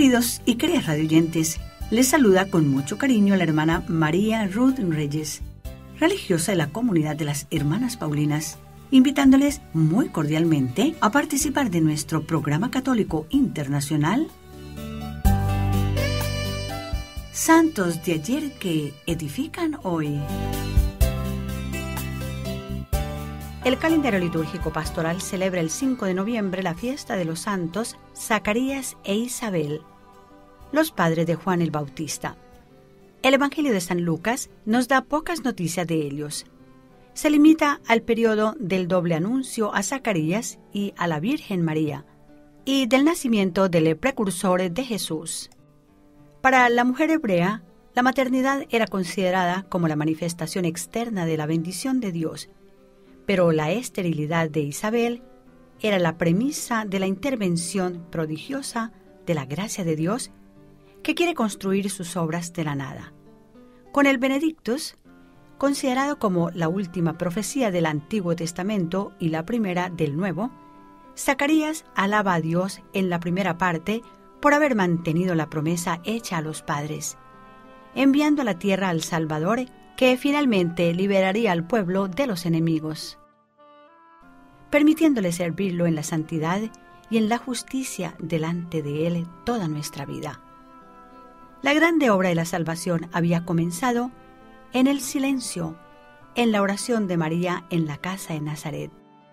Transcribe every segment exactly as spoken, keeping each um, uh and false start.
Queridos y queridas radioyentes, les saluda con mucho cariño la hermana María Ruth Reyes, religiosa de la comunidad de las Hermanas Paulinas, invitándoles muy cordialmente a participar de nuestro programa católico internacional Santos de ayer que edifican hoy. El calendario litúrgico pastoral celebra el cinco de noviembre la fiesta de los santos Zacarías e Isabel, los padres de Juan el Bautista. El Evangelio de San Lucas nos da pocas noticias de ellos. Se limita al periodo del doble anuncio a Zacarías y a la Virgen María, y del nacimiento del precursor de Jesús. Para la mujer hebrea, la maternidad era considerada como la manifestación externa de la bendición de Dios, pero la esterilidad de Isabel era la premisa de la intervención prodigiosa de la gracia de Dios, que quiere construir sus obras de la nada. Con el Benedictus, considerado como la última profecía del Antiguo Testamento y la primera del Nuevo, Zacarías alaba a Dios en la primera parte por haber mantenido la promesa hecha a los padres, enviando a la tierra al Salvador que finalmente liberaría al pueblo de los enemigos, permitiéndole servirlo en la santidad y en la justicia delante de Él toda nuestra vida. La grande obra de la salvación había comenzado en el silencio, en la oración de María en la casa de Nazaret,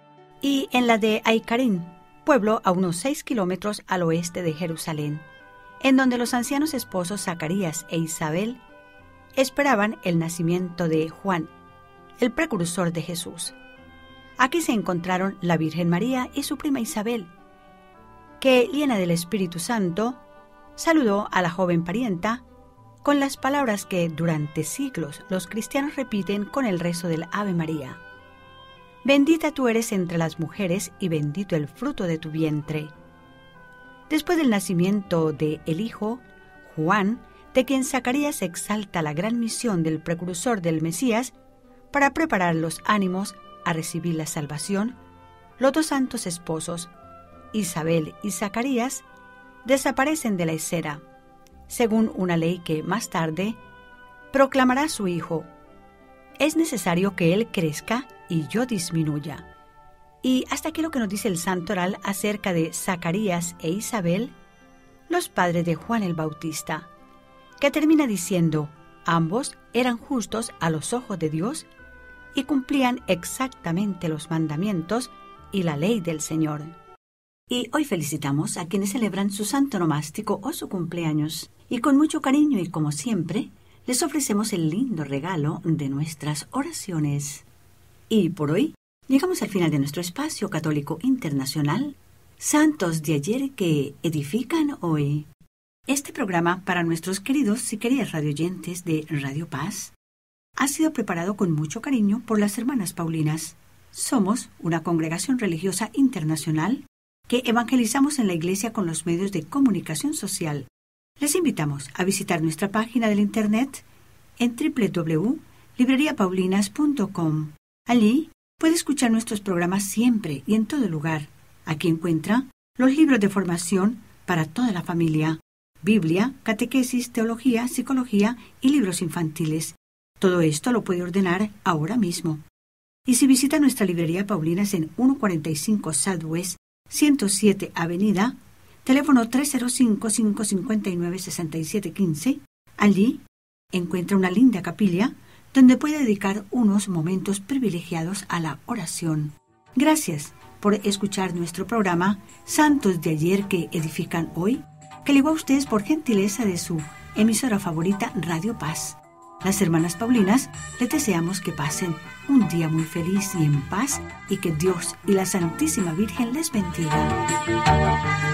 y en la de Aicarín, pueblo a unos seis kilómetros al oeste de Jerusalén, en donde los ancianos esposos Zacarías e Isabel esperaban el nacimiento de Juan, el precursor de Jesús. Aquí se encontraron la Virgen María y su prima Isabel, que, llena del Espíritu Santo, saludó a la joven parienta con las palabras que durante siglos los cristianos repiten con el rezo del Ave María. Bendita tú eres entre las mujeres y bendito el fruto de tu vientre. Después del nacimiento de el Hijo, Juan, de quien Zacarías exalta la gran misión del precursor del Mesías para preparar los ánimos a recibir la salvación, los dos santos esposos, Isabel y Zacarías, desaparecen de la escena, según una ley que más tarde proclamará su Hijo. Es necesario que Él crezca y yo disminuya. Y hasta aquí lo que nos dice el Santo Oral acerca de Zacarías e Isabel, los padres de Juan el Bautista, que termina diciendo, ambos eran justos a los ojos de Dios y cumplían exactamente los mandamientos y la ley del Señor. Y hoy felicitamos a quienes celebran su santo nomástico o su cumpleaños, y con mucho cariño y como siempre, les ofrecemos el lindo regalo de nuestras oraciones. Y por hoy, llegamos al final de nuestro espacio católico internacional, Santos de ayer que edifican hoy. Este programa para nuestros queridos y queridas radioyentes de Radio Paz ha sido preparado con mucho cariño por las Hermanas Paulinas. Somos una congregación religiosa internacional que evangelizamos en la Iglesia con los medios de comunicación social. Les invitamos a visitar nuestra página del Internet en doble u doble u doble u punto librería paulinas punto com. Allí puede escuchar nuestros programas siempre y en todo lugar. Aquí encuentra los libros de formación para toda la familia, Biblia, catequesis, teología, psicología y libros infantiles. Todo esto lo puede ordenar ahora mismo. Y si visita nuestra librería Paulinas en ciento cuarenta y cinco Southwest ciento siete Avenida, teléfono tres cero cinco, cinco cinco nueve, seis siete uno cinco, allí encuentra una linda capilla donde puede dedicar unos momentos privilegiados a la oración. Gracias por escuchar nuestro programa Santos de ayer que edifican hoy, que llegó a ustedes por gentileza de su emisora favorita Radio Paz. Las Hermanas Paulinas les deseamos que pasen un día muy feliz y en paz, y que Dios y la Santísima Virgen les bendiga.